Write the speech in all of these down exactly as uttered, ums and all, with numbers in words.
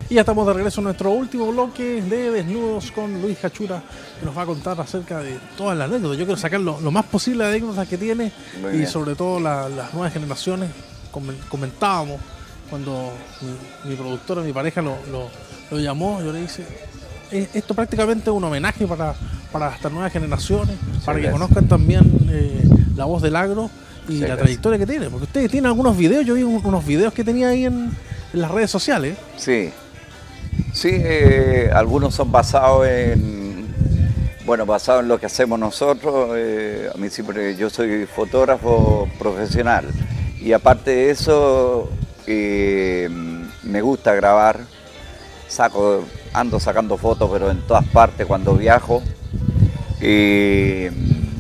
Y ya estamos de regreso en nuestro último bloque de Desnudos con Luis Cachura, que nos va a contar acerca de todas las anécdotas. Yo quiero sacar lo, lo más posible de anécdotas que tiene. Muy y bien. Sobre todo la, las nuevas generaciones. Comentábamos cuando mi, mi productora, mi pareja lo, lo, lo llamó, yo le dije, esto prácticamente es un homenaje para, para estas nuevas generaciones, sí, para que conozcan también eh, la voz del agro y sí, la gracias. trayectoria que tiene. Porque ustedes tienen algunos videos, yo vi unos videos que tenía ahí en, en las redes sociales. Sí. Sí, eh, algunos son basados en, bueno, basados en lo que hacemos nosotros. Eh, a mí siempre, yo soy fotógrafo profesional y aparte de eso, eh, me gusta grabar, saco, ando sacando fotos, pero en todas partes cuando viajo. Eh,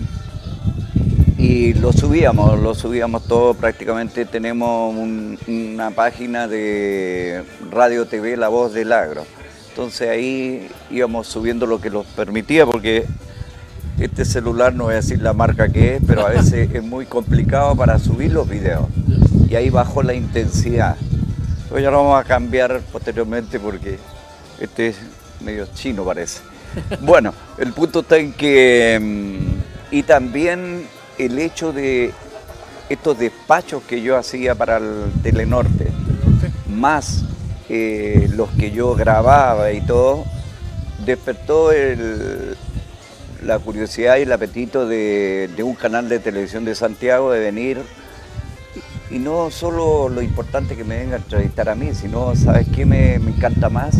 y lo subíamos, lo subíamos todo prácticamente. Tenemos un, una página de Radio T V La Voz del Agro. Entonces ahí íbamos subiendo lo que nos permitía, porque este celular, no voy a decir la marca que es, pero a veces es muy complicado para subir los videos. Y ahí bajó la intensidad. Hoy ya lo vamos a cambiar posteriormente porque este es medio chino, parece. Bueno, el punto está en que... Y también el hecho de estos despachos que yo hacía para el Telenorte, más eh, los que yo grababa y todo, despertó el, la curiosidad y el apetito de, de un canal de televisión de Santiago de venir, y, y no solo lo importante que me venga a entrevistar a mí, sino, ¿sabes qué me, me encanta más?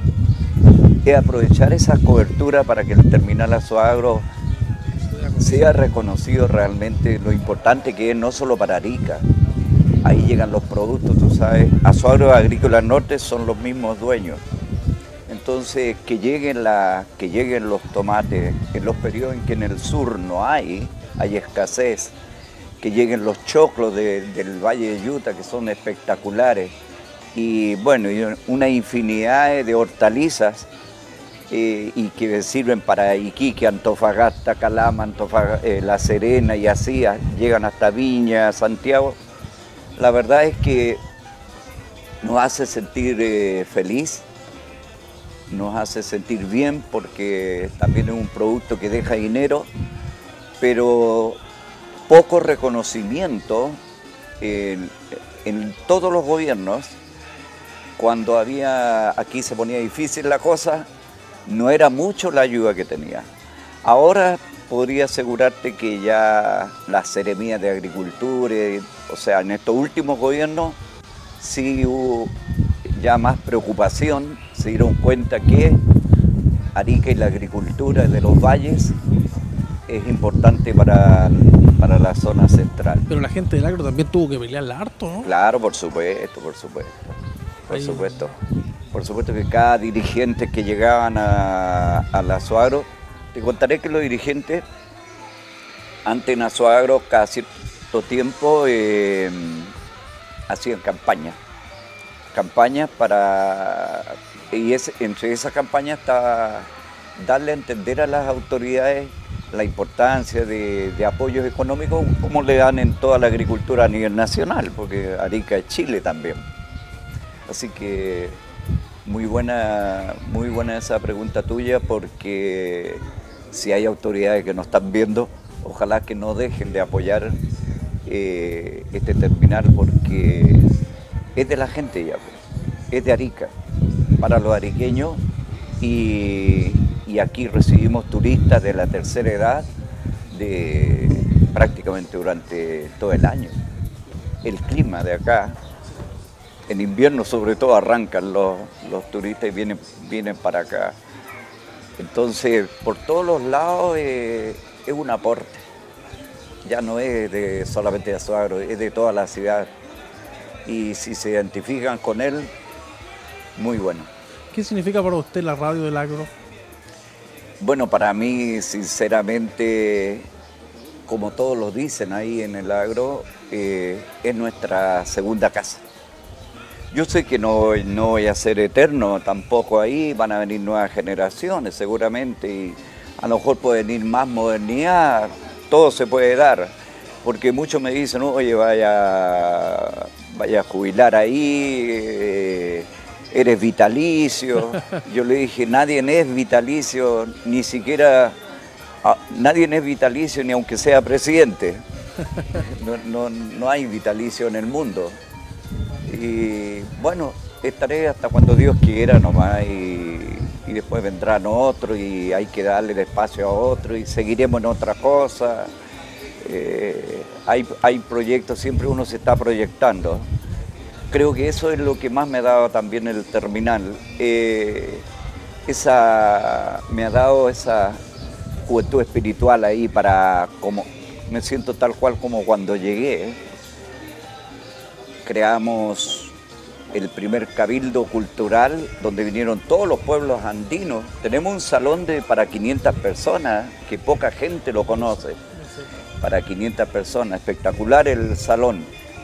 Es aprovechar esa cobertura para que el Terminal Azoagro sea reconocido realmente lo importante que es, no solo para Arica. Ahí llegan los productos, tú sabes. Azoagro Agrícola Norte son los mismos dueños. Entonces, que lleguen, la, que lleguen los tomates en los periodos en que en el sur no hay, hay escasez, que lleguen los choclos de, del Valle de Utah, que son espectaculares, y bueno, y una infinidad de hortalizas eh, y que sirven para Iquique, Antofagasta, Calama, Antofagasta, eh, La Serena y así, llegan hasta Viña, Santiago. La verdad es que nos hace sentir eh, feliz, nos hace sentir bien, porque también es un producto que deja dinero, pero poco reconocimiento en, en todos los gobiernos. Cuando había, aquí se ponía difícil la cosa, no era mucho la ayuda que tenía. Ahora podría asegurarte que ya las seremías de agricultura, o sea, en estos últimos gobiernos sí hubo ya más preocupación, se dieron cuenta que Arica y la agricultura de los valles es importante para, para la zona central. Pero la gente del agro también tuvo que pelearla harto, ¿no? Claro, por supuesto, por supuesto. Por supuesto, por supuesto que cada dirigente que llegaban a, a la Azoagro, te contaré que los dirigentes antes en Azoagro cada cierto tiempo eh, hacían campañas, campañas para, y es, entre esas campañas está darle a entender a las autoridades la importancia de, de apoyos económicos, como le dan en toda la agricultura a nivel nacional, porque Arica es Chile también. Así que muy buena, muy buena esa pregunta tuya, porque si hay autoridades que nos están viendo, ojalá que no dejen de apoyar eh, este terminal, porque es de la gente ya, es de Arica, para los ariqueños, y, y aquí recibimos turistas de la tercera edad de, prácticamente durante todo el año. El clima de acá, en invierno sobre todo arrancan los, los turistas y vienen, vienen para acá. Entonces, por todos los lados eh, es un aporte. Ya no es de, solamente de Azoagro, es de toda la ciudad. Y si se identifican con él, muy bueno. ¿Qué significa para usted la radio del agro? Bueno, para mí, sinceramente, como todos lo dicen ahí en el agro, eh, es nuestra segunda casa. Yo sé que no, no voy a ser eterno tampoco ahí, van a venir nuevas generaciones seguramente, y a lo mejor puede venir más modernidad, todo se puede dar, porque muchos me dicen, oye, vaya, vaya a jubilar ahí, eh, eres vitalicio. Yo le dije, nadie es vitalicio, ni siquiera, nadie es vitalicio ni aunque sea presidente. No, no, no hay vitalicio en el mundo. Y bueno, estaré hasta cuando Dios quiera nomás y, y después vendrán otros y hay que darle el espacio a otro y seguiremos en otra cosa. Eh, hay, hay proyectos, siempre uno se está proyectando. Creo que eso es lo que más me ha dado también el terminal. Eh, esa, me ha dado esa juventud espiritual ahí para, como, me siento tal cual como cuando llegué. Creamos el primer cabildo cultural donde vinieron todos los pueblos andinos. Tenemos un salón de, para quinientas personas, que poca gente lo conoce. Para quinientas personas, espectacular el salón.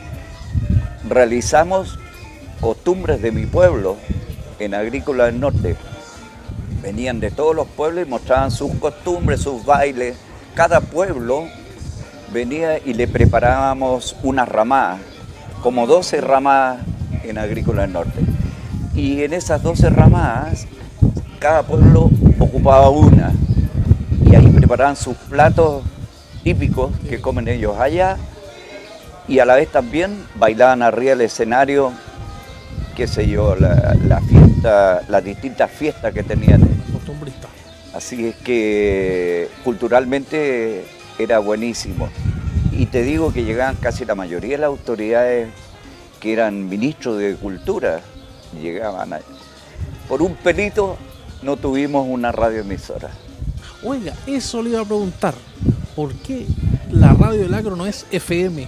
Realizamos costumbres de mi pueblo en Agrícola del Norte. Venían de todos los pueblos y mostraban sus costumbres, sus bailes. Cada pueblo venía y le preparábamos una ramada, como doce ramadas en Agrícola del Norte. Y en esas doce ramadas, cada pueblo ocupaba una. Y ahí preparaban sus platos típicos que comen ellos allá. Y a la vez también bailaban arriba del escenario, qué sé yo, la, la fiesta, las distintas fiestas que tenían. Costumbrista. Así es que culturalmente era buenísimo. Y te digo que llegaban casi la mayoría de las autoridades que eran ministros de Cultura, llegaban ahí. Por un pelito no tuvimos una radioemisora. Oiga, eso le iba a preguntar, ¿por qué la radio del Agro no es F M?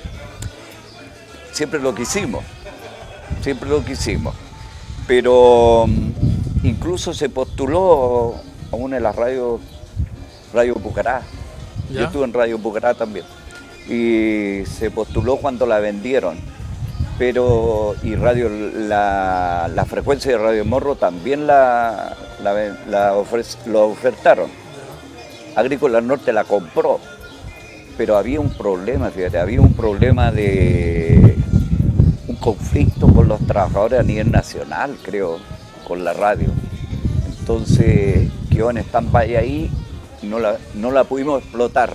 Siempre lo quisimos, siempre lo quisimos, pero incluso se postuló a una de las radios, Radio Pucará. ¿Ya? Yo estuve en Radio Pucará también, y se postuló cuando la vendieron, pero y radio la, la frecuencia de Radio Morro también la, la, la ofrece, lo ofertaron. Agrícola del Norte la compró, pero había un problema, fíjate, había un problema de un conflicto con los trabajadores a nivel nacional, creo, con la radio. Entonces quedó en stand-by ahí, no la, no la pudimos explotar.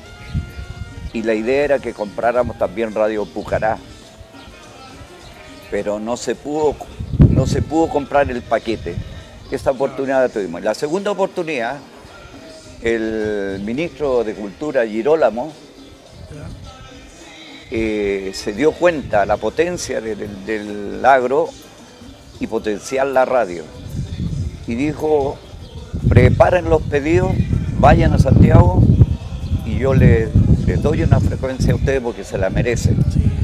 Y la idea era que compráramos también Radio Pucará, pero no se pudo, no se pudo comprar el paquete. Esta oportunidad la tuvimos. La segunda oportunidad, el ministro de Cultura, Girolamo, eh, se dio cuenta de la potencia de, de, del agro y potenciar la radio. Y dijo, preparen los pedidos, vayan a Santiago y yo les, les doy una frecuencia a ustedes porque se la merecen.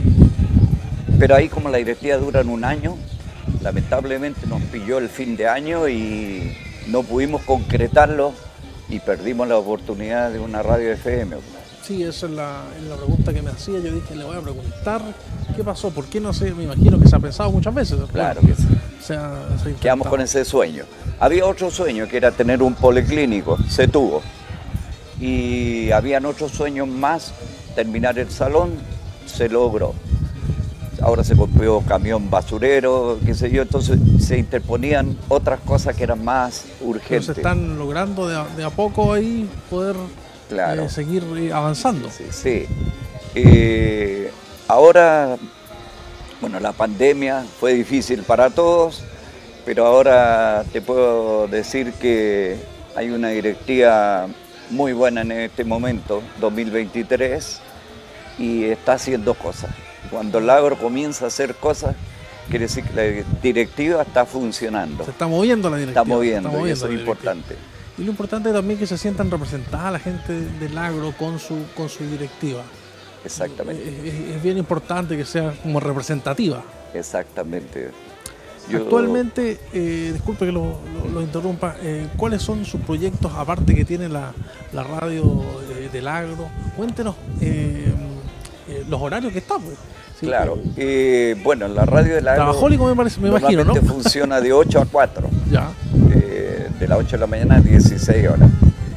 Pero ahí como la directiva dura en un año, lamentablemente nos pilló el fin de año y no pudimos concretarlo y perdimos la oportunidad de una radio F M. Sí, esa es la, es la pregunta que me hacía. Yo dije, le voy a preguntar qué pasó, por qué no sé, me imagino que se ha pensado muchas veces. Claro que sí. Se ha, se ha Quedamos con ese sueño. Había otro sueño que era tener un policlínico, se tuvo. Y habían otros sueños más, terminar el salón, se logró. Ahora se compró camión basurero, qué sé yo, entonces se interponían otras cosas que eran más urgentes. Pero se están logrando de a, de a poco ahí poder claro. eh, seguir avanzando. Sí, sí. Eh, ahora, bueno, la pandemia fue difícil para todos, pero ahora te puedo decir que hay una directiva muy buena en este momento, dos mil veintitrés, y está haciendo cosas. Cuando el agro comienza a hacer cosas, quiere decir que la directiva está funcionando. Se está moviendo la directiva. Está moviendo, está moviendo y eso es importante. Y lo importante también es que se sientan representadas la gente del agro con su, con su directiva. Exactamente. Es, es, es bien importante que sea como representativa. Exactamente. Yo... Actualmente, eh, disculpe que lo, lo, lo interrumpa, eh, ¿cuáles son sus proyectos aparte que tiene la, la radio eh, del agro? Cuéntenos eh, eh, los horarios que está, pues. Sí, claro, eh, bueno, la radio del agro trabajólico me, parece, me imagino, ¿no? funciona de ocho a cuatro, ya. Eh, de las ocho de la mañana a dieciséis horas.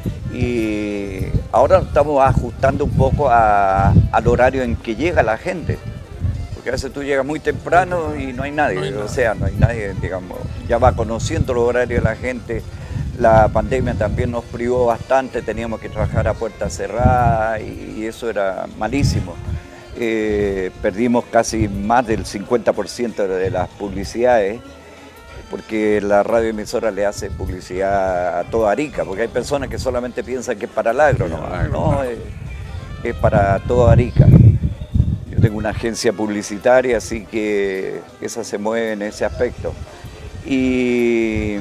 Y ahora estamos ajustando un poco a, al horario en que llega la gente. Porque a veces tú llegas muy temprano y no hay nadie, no hay o sea, no hay nadie, digamos, ya va conociendo los horarios de la gente. La pandemia también nos privó bastante, teníamos que trabajar a puerta cerrada y, y eso era malísimo. Eh, perdimos casi más del cincuenta por ciento de las publicidades, porque la radioemisora le hace publicidad a toda Arica, porque hay personas que solamente piensan que es para el agro, no, no es, es para toda Arica. Yo tengo una agencia publicitaria, así que esa se mueve en ese aspecto. Y,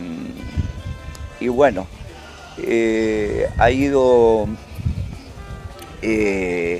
y bueno, eh, ha ido... Eh,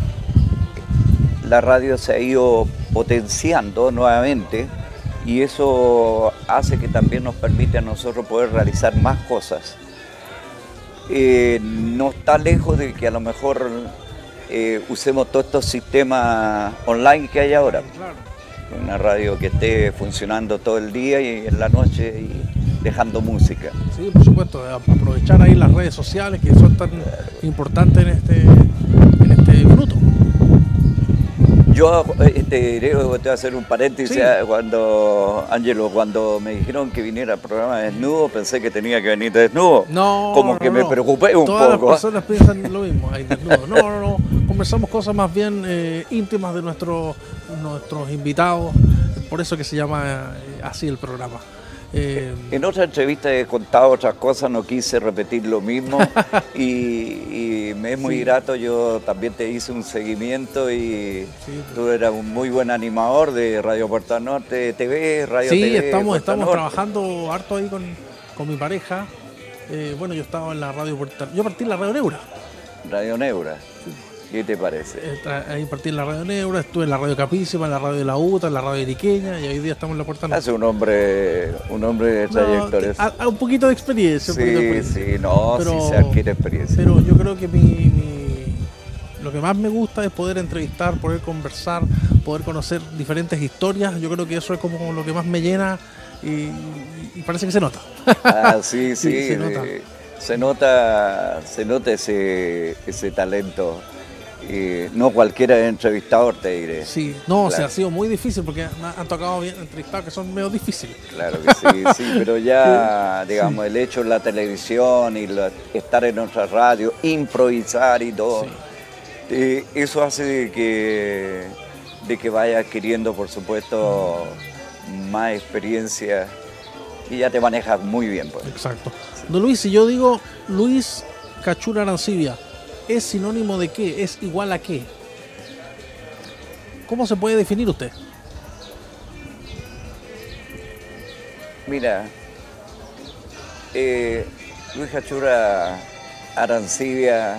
la radio se ha ido potenciando nuevamente y eso hace que también nos permite a nosotros poder realizar más cosas. Eh, no está lejos de que a lo mejor eh, usemos todos estos sistemas online que hay ahora. Una radio que esté funcionando todo el día y en la noche y dejando música. Sí, por supuesto, aprovechar ahí las redes sociales que son tan importantes en este, en este minuto. Yo eh, te diré, te voy a hacer un paréntesis, sí. Cuando, Ángelo, cuando me dijeron que viniera al programa desnudo, pensé que tenía que venir desnudo. No, Como no, que no. me preocupé un Todas poco. Todas las personas piensan lo mismo, ahí desnudo. No, no, no, conversamos cosas más bien eh, íntimas de nuestro, nuestros invitados, por eso que se llama eh, así el programa. Eh, en otra entrevista he contado otras cosas, no quise repetir lo mismo y, y me es muy sí. grato, yo también te hice un seguimiento y sí, tú eras un muy buen animador de Radio Puerto Norte T V, Radio sí, T V. Sí, estamos, Puerto estamos Norte. trabajando harto ahí con, con mi pareja. Eh, bueno, yo estaba en la Radio Puerto Yo partí en la Radio Neura. Radio Neura. Sí. ¿Qué te parece? Ahí partí en la Radio Neura, estuve en la Radio Capísima, en la Radio de la U T A, en la Radio Iriqueña y hoy día estamos en la Puerta Norte. Hace un hombre, un hombre de trayectoria. No, a, a un poquito de experiencia. Sí, de experiencia. sí, no, pero, sí se adquiere experiencia. Pero yo creo que mi, mi, lo que más me gusta es poder entrevistar, poder conversar, poder conocer diferentes historias. Yo creo que eso es como lo que más me llena y, y parece que se nota. Ah, sí, sí, sí se, nota. De, se nota, se nota ese, ese talento. Eh, no cualquiera es entrevistador, te diré. Sí, no, claro. O sea, ha sido muy difícil porque han tocado bien entrevistados que son medio difíciles. Claro que sí, sí, pero ya, sí, digamos, sí. el hecho de la televisión y la, estar en otra radio, improvisar y todo, sí. eh, eso hace de que, de que vaya adquiriendo, por supuesto, más experiencia y ya te manejas muy bien. Pues. Exacto. Sí. Don Luis, si yo digo Luis Cachura Arancibia, ¿es sinónimo de qué? ¿Es igual a qué? ¿Cómo se puede definir usted? Mira, eh, Luis Cachura Arancibia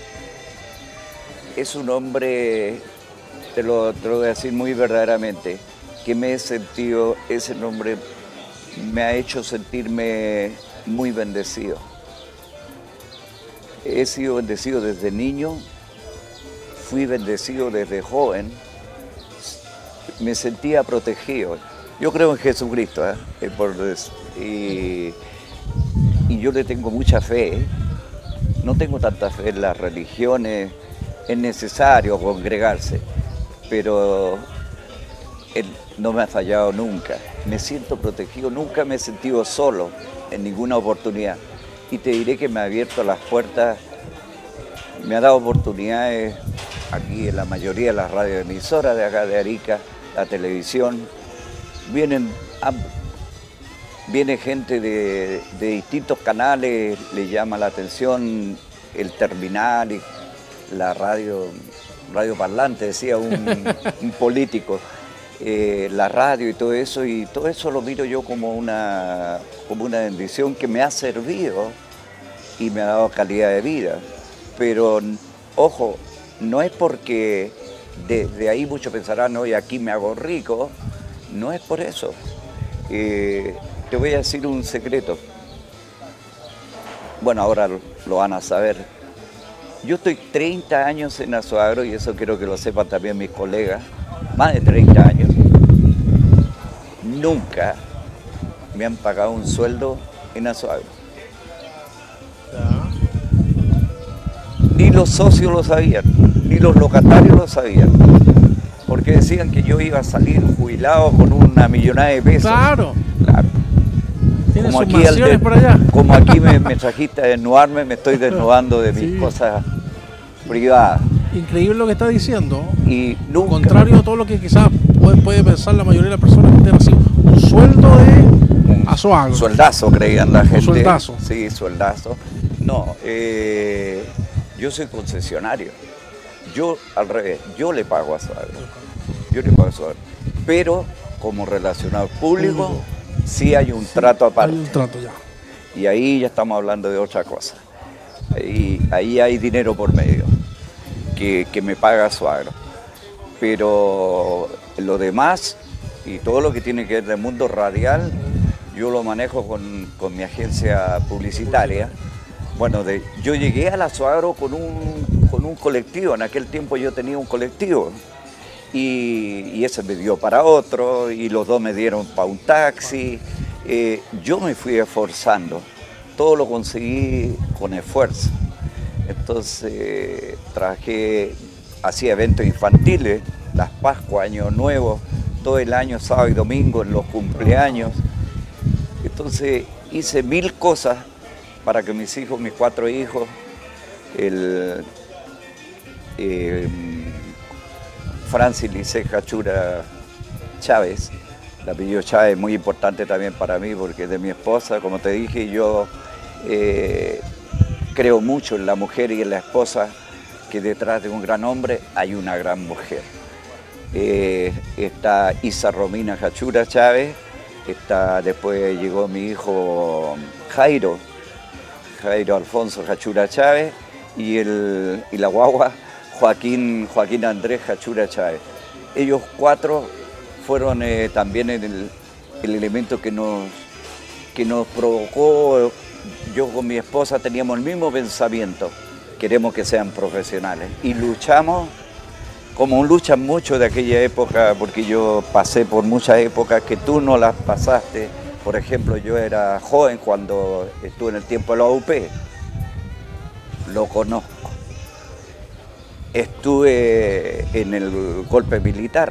es un hombre, te lo, te lo voy a decir muy verdaderamente, que me he sentido, ese nombre me ha hecho sentirme muy bendecido. He sido bendecido desde niño, fui bendecido desde joven, me sentía protegido. Yo creo en Jesucristo, ¿eh? Por, y, y yo le tengo mucha fe. ¿eh? No tengo tanta fe en las religiones, es necesario congregarse, pero Él no me ha fallado nunca. Me siento protegido, nunca me he sentido solo en ninguna oportunidad. Y te diré que me ha abierto las puertas, me ha dado oportunidades aquí en la mayoría de las radioemisoras de acá de Arica, la televisión. Vienen, viene gente de, de distintos canales, le llama la atención el terminal y la radio, radio parlante, decía un, un político. Eh, la radio y todo eso, y todo eso lo miro yo como una, como una bendición que me ha servido y me ha dado calidad de vida. Pero, ojo, no es porque desde ahí muchos pensarán, hoy aquí me hago rico, no es por eso. Eh, te voy a decir un secreto. Bueno, ahora lo, lo van a saber. Yo estoy treinta años en Azoagro, y eso quiero que lo sepan también mis colegas, más de treinta años. Nunca me han pagado un sueldo en Azoagro. Ni los socios lo sabían, ni los locatarios lo sabían. porque decían que yo iba a salir jubilado con una millonada de pesos. Claro. Claro. ¿Tienes Como sus aquí, mansiones de, por allá? como aquí me, me trajiste a desnudarme, me estoy desnudando de mis Sí. cosas privadas. Increíble lo que está diciendo. Y nunca... Contrario a todo lo que quizás puede, puede pensar la mayoría de las personas que tienen así un sueldo de azoagro. Sueldazo, creían la gente. Un sueldazo. Sí, sueldazo. No, eh, yo soy concesionario. Yo, al revés, yo le pago a Suagro. Yo le pago a Suagro. Pero, como relacionado público, público. sí hay un sí, trato aparte. Hay un trato ya. Y ahí ya estamos hablando de otra cosa. Ahí, ahí hay dinero por medio, que, que me paga Suagro. Pero lo demás, y todo lo que tiene que ver del mundo radial, yo lo manejo con, con mi agencia publicitaria. Bueno, de, yo llegué a la Suagro con un, con un colectivo, en aquel tiempo yo tenía un colectivo, y, y ese me dio para otro, y los dos me dieron para un taxi. Eh, yo me fui esforzando, todo lo conseguí con esfuerzo. Entonces trabajé, hacía eventos infantiles, las Pascuas, Año Nuevo, todo el año, sábado y domingo, en los cumpleaños. Entonces hice mil cosas para que mis hijos, mis cuatro hijos, el eh, Francis Licé Cachura Chávez, el apellido Chávez es muy importante también para mí porque es de mi esposa, como te dije, yo eh, creo mucho en la mujer y en la esposa, que detrás de un gran hombre hay una gran mujer. Eh, está Isa Romina Cachura Chávez, está, después llegó mi hijo Jairo, Jairo Alfonso Cachura Chávez, y, el, y la guagua Joaquín, Joaquín Andrés Cachura Chávez. Ellos cuatro fueron eh, también el, el elemento que nos, que nos provocó. Yo con mi esposa teníamos el mismo pensamiento, queremos que sean profesionales, y luchamos como luchan mucho de aquella época, porque yo pasé por muchas épocas que tú no las pasaste. Por ejemplo, yo era joven cuando estuve en el tiempo de la U P, lo conozco. Estuve en el golpe militar,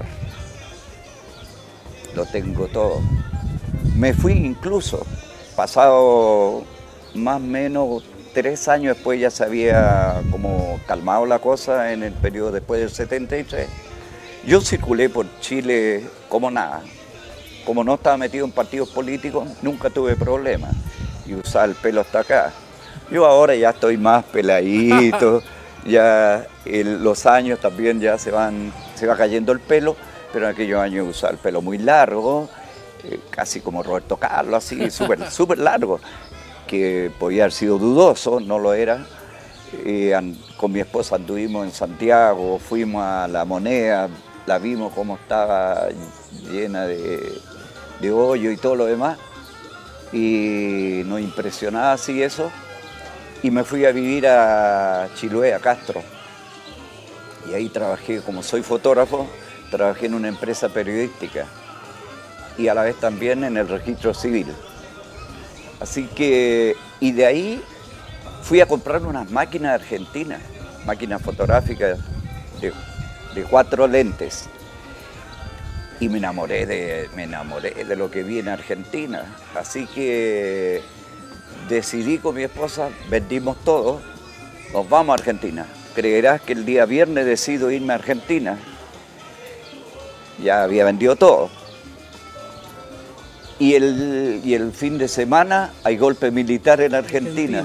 lo tengo todo. Me fui incluso, pasado más o menos tres años después, ya se había como calmado la cosa en el periodo después del setenta y tres. Yo circulé por Chile como nada. Como no estaba metido en partidos políticos, nunca tuve problemas. Y usaba el pelo hasta acá. Yo ahora ya estoy más peladito, ya el, los años también ya se van, se va cayendo el pelo, pero en aquellos años usaba el pelo muy largo, eh, casi como Roberto Carlos, así, súper súper largo, que podía haber sido dudoso, no lo era. Eh, and, con mi esposa anduvimos en Santiago, fuimos a La Moneda, la vimos cómo estaba llena de, de hoyo y todo lo demás, y nos impresionaba así eso, y me fui a vivir a Chiloé, a Castro, y ahí trabajé, como soy fotógrafo, trabajé en una empresa periodística, y a la vez también en el registro civil. Así que, y de ahí fui a comprar unas máquinas argentinas, máquinas fotográficas de, de cuatro lentes. Y me enamoré, de, me enamoré de lo que vi en Argentina. Así que decidí con mi esposa, vendimos todo, nos vamos a Argentina. Creerás que el día viernes decido irme a Argentina. Ya había vendido todo. Y el, y el fin de semana hay golpe militar en Argentina.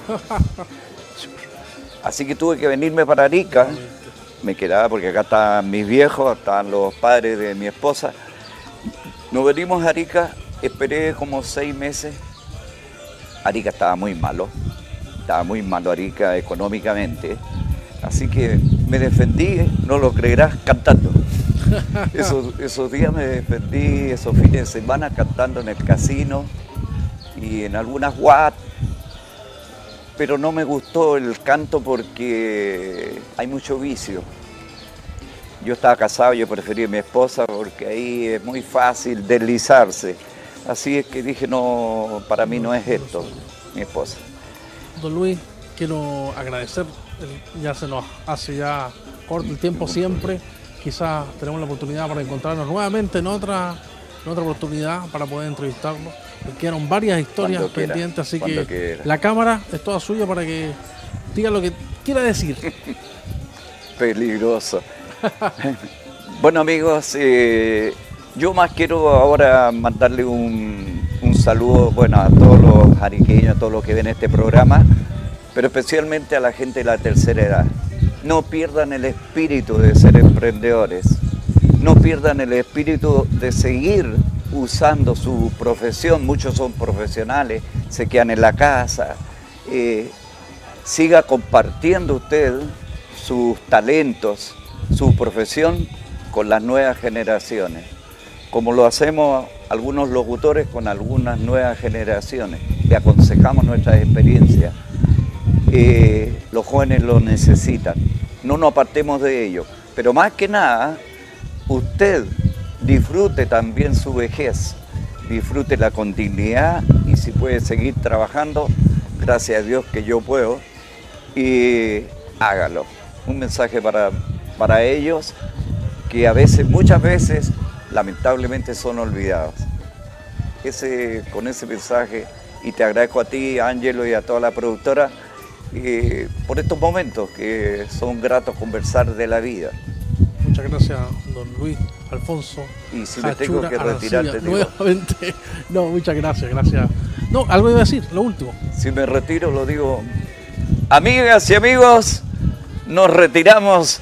Así que tuve que venirme para Arica. Me quedaba porque acá están mis viejos, están los padres de mi esposa. Nos venimos a Arica, esperé como seis meses. Arica estaba muy malo, estaba muy malo Arica económicamente. Así que me defendí, no lo creerás, cantando. Esos, esos días me defendí, esos fines de semana cantando en el casino y en algunas guat, pero no me gustó el canto porque hay mucho vicio. Yo estaba casado, yo preferí a mi esposa porque ahí es muy fácil deslizarse. Así es que dije, no, para mí no es esto, mi esposa. Don Luis, quiero agradecer, ya se nos hace ya corto el tiempo siempre, quizás tenemos la oportunidad para encontrarnos nuevamente en otra, en otra oportunidad para poder entrevistarlo. Quedaron varias historias Cuando quiera, pendientes, así que quiera. La cámara es toda suya para que diga lo que quiera decir. Peligroso. Bueno, amigos, eh, yo más quiero ahora mandarle un, un saludo, bueno, a todos los ariqueños, a todos los que ven este programa, pero especialmente a la gente de la tercera edad. No pierdan el espíritu de ser emprendedores, no pierdan el espíritu de seguir usando su profesión. Muchos son profesionales, se quedan en la casa. Eh, siga compartiendo usted sus talentos, su profesión con las nuevas generaciones, como lo hacemos algunos locutores con algunas nuevas generaciones. Le aconsejamos nuestras experiencias. Eh, los jóvenes lo necesitan, no nos apartemos de ello, pero más que nada, usted disfrute también su vejez, disfrútela con dignidad y si puede seguir trabajando, gracias a Dios que yo puedo, y hágalo. Un mensaje para, para ellos que a veces, muchas veces, lamentablemente son olvidados. Ese, con ese mensaje, y te agradezco a ti, Ángelo, y a toda la productora, eh, por estos momentos que son gratos conversar de la vida. Muchas gracias, don Luis Alfonso. Y si me tengo que retirar, te digo. Nuevamente, no, muchas gracias, gracias. No, algo iba a decir, lo último. Si me retiro, lo digo. Amigas y amigos, nos retiramos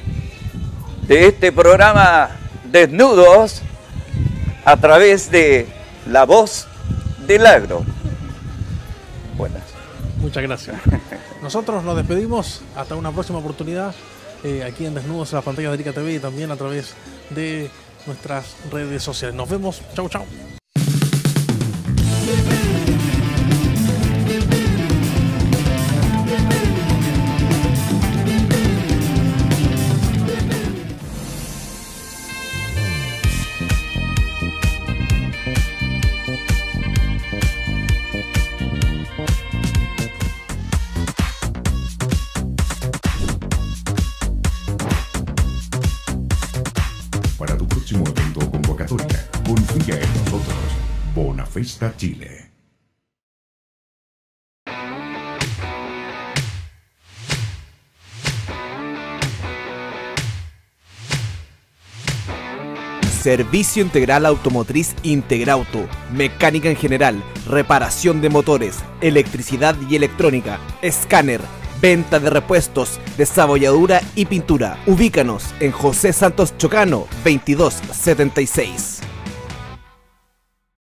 de este programa Desnudos a través de La Voz del Agro. Buenas. Muchas gracias. Nosotros nos despedimos hasta una próxima oportunidad eh, aquí en Desnudos en las pantallas de Arica T V y también a través de nuestras redes sociales. Nos vemos. Chau, chau. Para tu próximo evento o convocatoria, confía en nosotros. Bonafesta Chile. Servicio Integral Automotriz Integrauto, mecánica en general, reparación de motores, electricidad y electrónica, escáner, venta de repuestos, desabolladura y pintura. Ubícanos en José Santos Chocano, veintidós setenta y seis.